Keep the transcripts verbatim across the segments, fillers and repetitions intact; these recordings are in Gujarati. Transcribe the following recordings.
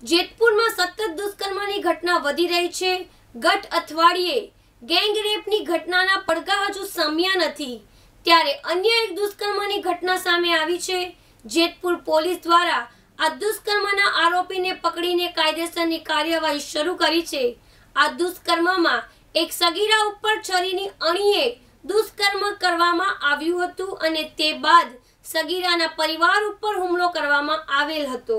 જેતપુરમાં સતત દુષ્કર્મની ઘટના વધી રહી છે। ગત અઠવાડિયે ગેંગ રેપની ઘટનાના પડઘા હજુ શમ્યા નથી, ત્યારે અન્ય એક દુષ્કર્મની ઘટના સામે આવી છે। જેતપુર પોલીસ દ્વારા આ દુષ્કર્મના આરોપીને પકડીને કાયદેસરની કાર્યવાહી શરૂ કરી છે। આ દુષ્કર્મમાં એક સગીરા ઉપર છરીની અણીએ દુષ્કર્મ કરવામાં આવ્યું હતું અને તે બાદ સગીરાના પરિવાર ઉપર હુમલો કરવામાં આવેલ હતો।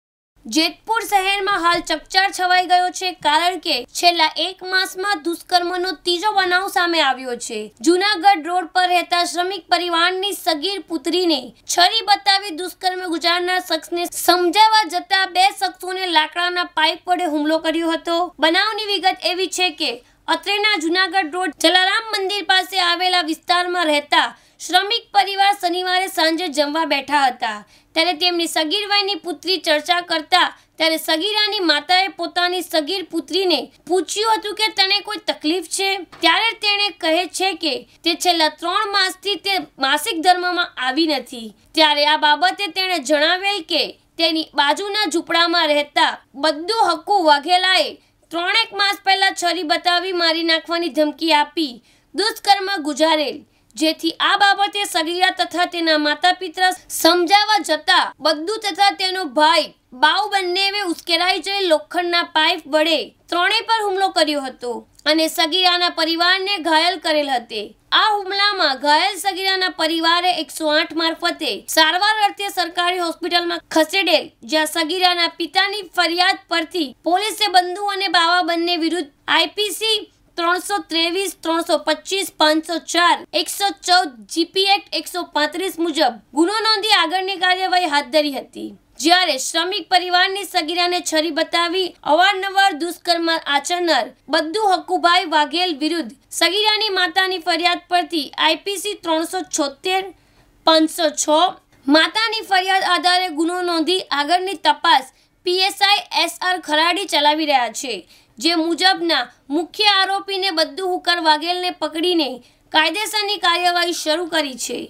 જેતપુર શહેરમાં હાલ ચકચાર છવાઈ ગયો છે, કારણ કે છેલ્લા એક માસમાં દુષ્કર્મનો ત્રીજો બનાવ સામે આવ્યો છે। જૂનાગઢ રોડ પર રહેતા શ્રમિક પરિવારની સગીર પુત્રીને છરી બતાવી દુષ્કર્મ ગુજારનાર શખ્સને સમજાવવા જતા બે શખ્સોને લાકડાના પાઇપ વડે હુમલો કર્યો હતો। બનાવની વિગત એવી છે કે અત્રેના જૂનાગઢ રોડ જલારામ મંદિર પાસે આવેલા વિસ્તારમાં રહેતા શ્રમિક પરિવાર શનિવારે સાંજે જમવા બેઠા હતા, ત્યારે તેમની સગીર વયની પુત્રી ચર્ચા કરતા ત્યારે સગીરાની માતાએ પોતાની સગીર પુત્રીને પૂછ્યું હતું કે તને કોઈ તકલીફ છે, ત્યારે તેણે કહે છે કે તે છેલ્લા ત્રણ માસથી તે માસિક ધર્મમાં આવી નથી। ત્યારે આ બાબતે તેણે જણાવેલ કે તેની બાજુના ઝૂંપડામાં રહેતા બદ્દુ હક્કુ વાઘેલાએ ત્રણેક માસ પહેલા છરી બતાવી મારી નાખવાની ધમકી આપી દુષ્કર્મ ગુજારેલ, જેથી આ બાબતે સગીરા તથા તેના માતા પિતા સમજાવવા જતા બદ્દુ તથા તેનો ભાઈ બાઉ બંનેએ ઉશ્કેરાઈ જઈ લોખંડના પાઇપ વડે ત્રણેય પર હુમલો કર્યો હતો અને સગીરાના પરિવારને ઘાયલ કરેલ હતી। આ હુમલામાં ઘાયલ સગીરાના પરિવારે એકસો આઠ મારફતે સારવાર અર્થે સરકારી હોસ્પિટલમાં ખસેડેલ, જ્યાં સગીરાના પિતાની ફરિયાદ પરથી પોલીસે બંધુ અને બાવા બંને વિરુદ્ધ આઈપીસી ત્રણસો ત્રેવીસ, ત્રણસો પચીસ, પાંચસો ચાર, એકસો ચૌદ જીપી એક્ટ એકસો પાંત્રીસ મુજબ ગુનો નોંધી આગળની કાર્યવાહી હાથ ધરી હતી। જ્યારે શ્રમિક પરિવારની સગીરાને છરી બતાવી અવારનવાર દુષ્કર્મ આચરનાર બદ્દુ હક્કુભાઈ વાઘેલ વિરુદ્ધ સગીરાની માતાની ફરિયાદ પરથી આઈપીસી ત્રણસો છોતેર, પાંચસો છ માતાની ફરિયાદ આધારે ગુનો નોંધી આગળની તપાસ પીએસઆઈ એસ આર ખરાડી ચલાવી રહ્યા છે, જે મુજબના મુખ્ય આરોપીને બદ્દુ હુકર વાઘેલને પકડીને કાયદેસરની કાર્યવાહી શરૂ કરી છે।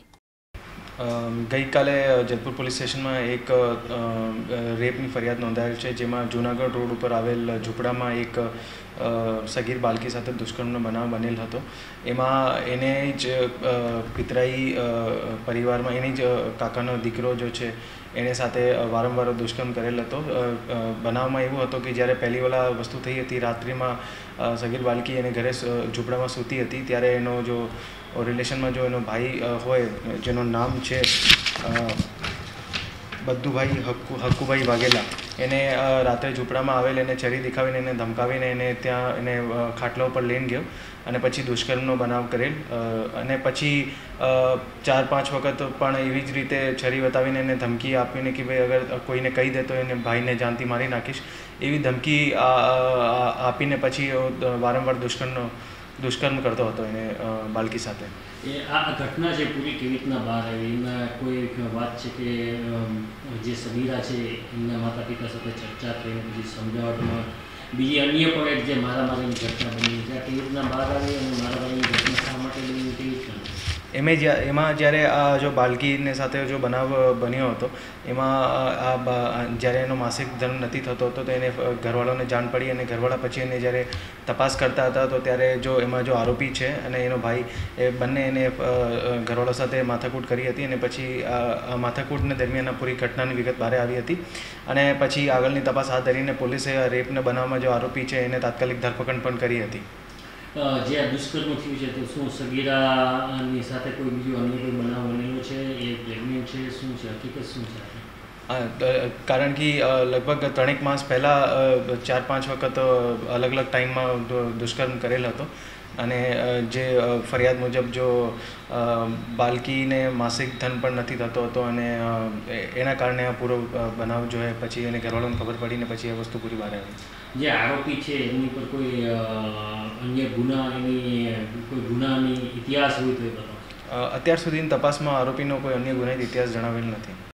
ગઈકાલે જેતપુર પોલીસ સ્ટેશનમાં એક રેપની ફરિયાદ નોંધાયેલ છે, જેમાં જૂનાગઢ રોડ ઉપર આવેલ ઝૂંપડામાં એક સગીર બાળકી સાથે દુષ્કર્મનો બનાવ બનેલ હતો। એમાં એને જ પિતરાઈ પરિવારમાં એની જ કાકાનો દીકરો જો છે એને સાથે વારંવાર દુષ્કર્મ કરેલ હતો। બનાવમાં એવું હતો કે જ્યારે પહેલી વાલા વસ્તુ થઈ હતી, રાત્રિમાં સગીર બાળકી એને ઘરે ઝૂંપડામાં સૂતી હતી, ત્યારે એનો જો રિલેશનમાં જો એનો ભાઈ હોય જેનું નામ છે બદ્દુભાઈ હક્કુ હક્કુભાઈ વાઘેલા, એને રાત્રે ઝૂંપડામાં આવેલ એને છરી દેખાવીને એને ધમકાવીને એને ત્યાં એને ખાટલા ઉપર લઈને ગયો અને પછી દુષ્કર્મનો બનાવ કરેલ અને પછી ચાર પાંચ વખત પણ એવી જ રીતે છરી બતાવીને એને ધમકી આપીને કે ભાઈ અગર કોઈને કહી દે તો એને ભાઈને જાનથી મારી નાખીશ, એવી ધમકી આપીને પછી વારંવાર દુષ્કર્મનો દુષ્કર્મ કરતો હતો એને બાળકી સાથે। એ આ ઘટના છે પૂરી કેવી રીતના બહાર આવી? એમાં કોઈ વાત છે કે જે સગીરા છે એમના માતા પિતા સાથે ચર્ચા થઈ પછી સમજાવટમાં બીજી અન્ય પણ એક જે મારામારીની ઘટના બની છે, કેવી રીતના બહાર આવી અને મારામારીની ઘટના શા માટે બની કેવી રીતના? એમે એમાં જ્યારે આ જો બાળકીને સાથે જો બનાવ બન્યો હતો, એમાં આ જ્યારે એનો માસિક ધર્મ નથી થતો હતો તો એને ઘરવાળાને જાણ પડી અને ઘરવાળા પછી એને જ્યારે તપાસ કરતા હતા તો ત્યારે જો એમાં જો આરોપી છે અને એનો ભાઈ એ બંને એને ઘરવાળા સાથે માથાકૂટ કરી હતી અને પછી આ માથાકૂટને દરમિયાન પૂરી ઘટનાની વિગત બહાર આવી હતી અને પછી આગળની તપાસ હાથ ધરીને પોલીસે રેપના બનાવમાં જો આરોપી છે એને તાત્કાલિક ધરપકડ પણ કરી હતી। જે આ દુષ્કર્મ થયું છે તો શું સગીરાની સાથે કોઈ બીજો અન્ય કોઈ બનાવ બનેલો છે? એ પ્રેગ્નેન્ટ છે? શું છે હકીકત શું છે? કારણ કે લગભગ ત્રણેક માસ પહેલાં ચાર પાંચ વખત અલગ અલગ ટાઈમમાં દુષ્કર્મ કરેલ હતો અને જે ફરિયાદ મુજબ જો બાળકીને માસિક ધન પણ નથી થતો હતો અને એના કારણે આ પૂરો બનાવ જો હે પછી એને ઘરવાળાને ખબર પડીને પછી આ વસ્તુ પૂરી બહાર આવી। જે આરોપી છે એમની પર કોઈ અન્ય ગુના એની કોઈ ગુનાની ઇતિહાસ હોય તો એ બતાવો। અત્યાર સુધીની તપાસમાં આરોપીનો કોઈ અન્ય ગુનાહિત ઇતિહાસ જણાવેલ નથી।